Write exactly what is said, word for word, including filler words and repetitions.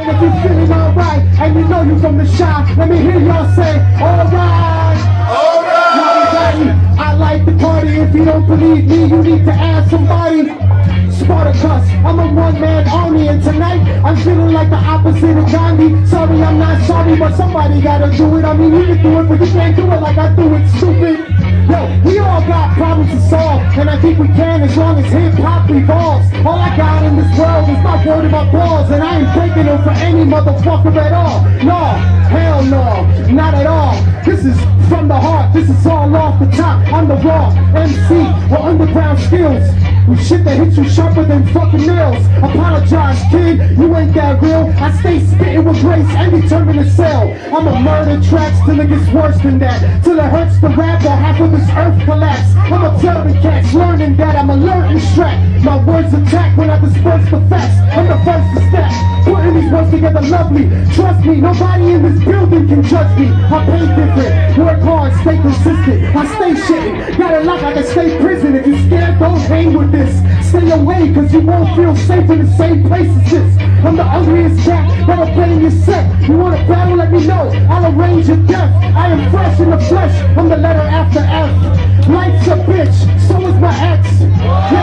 if you feeling alright, and you know you from the shop, let me hear y'all say, alright. Alright. I like the party. If you don't believe me, you need to ask somebody. Spartacus, I'm a one-man army, and tonight I'm feeling like the opposite of Gandhi. Sorry, I'm not sorry, but somebody gotta do it. I mean, you can do it, but you can't do it like I do it, stupid. Yo, we all got problems to solve, and I think we can as long as hip-hop evolves. All I got in this world is my word and my balls, and I ain't breaking them for any motherfucker at all. No, hell no, not at all. This is from the heart, this is all off the top. I'm the raw M C with underground skills, with shit that hits you sharper than fucking nails. Apologize, kid, you ain't that real. I stay spitting with grace and determined to sell. I'ma murder tracks till it gets worse than that, till it hurts the rap or half of this earth collapse. I'ma tell the cats, learning that I'm alert and strapped. My words attack when I disperse the facts. I'm the first to step, putting these words together lovely. Trust me, nobody in this building can judge me. I pay different, work hard, stay consistent. I stay shitting, got it like I can stay prison. If you scared, don't hang with this. Stay away, cause you won't feel safe in the same place as this. I'm the ugliest cat that'll play in your set. You want a battle, let me know, I'll arrange your death. I am fresh in the flesh, I'm the letter after F. Life's a bitch, so is my ex.